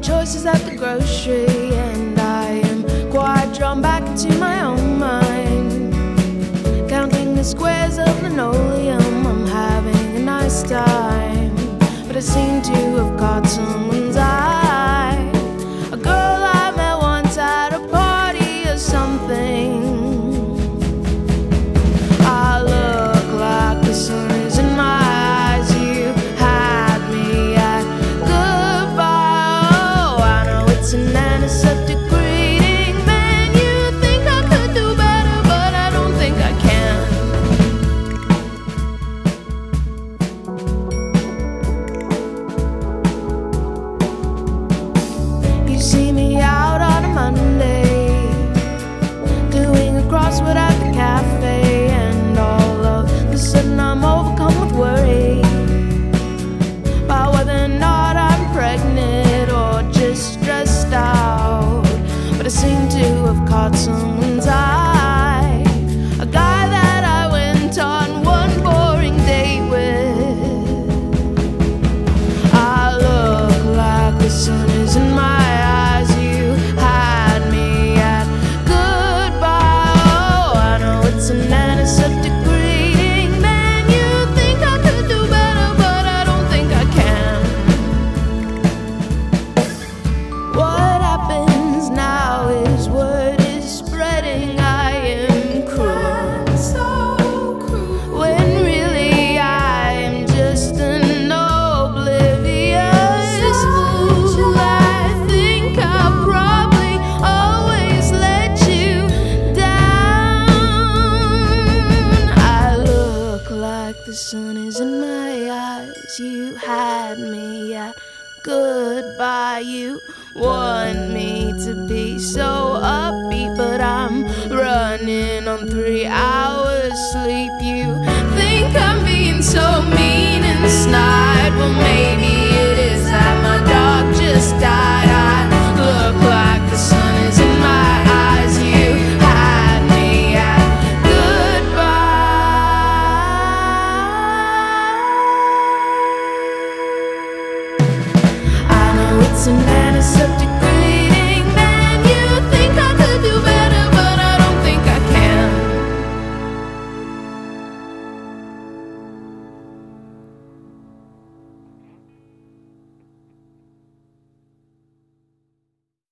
choices at the grocery, and I am quite drawn back into my own mind. Counting the squares of linoleum, I'm having a nice time, but I seem to have caught someone's eye. A girl I met once at a party or something. I look like the sun is in my eyes. You had me at goodbye. Oh, I know it's an antiseptic greeting. Man, you think I could do better, but I don't think I can. You see me out on a Monday, doing a crossword at the cafe, and all of a sudden I'm overcome with worry about whether or not I'm pregnant or just stressed out. But I seem to have caught someone's eye, a guy that I went on one boring date with. I look like the sun is in my eyes. You had me at goodbye. Oh, I know it's an antiseptic greeting. Man, you think I could do better, but I don't think I can. What happens now is word is spreading. I am cruel, so cruel, when really I am just an oblivious fool. I think I probably always let you down. I look like the sun is in my eyes. You had me at goodbye. You want me to be so upbeat, but I'm running on 3 hours sleep. You think I'm being so mean and snide. Well, maybe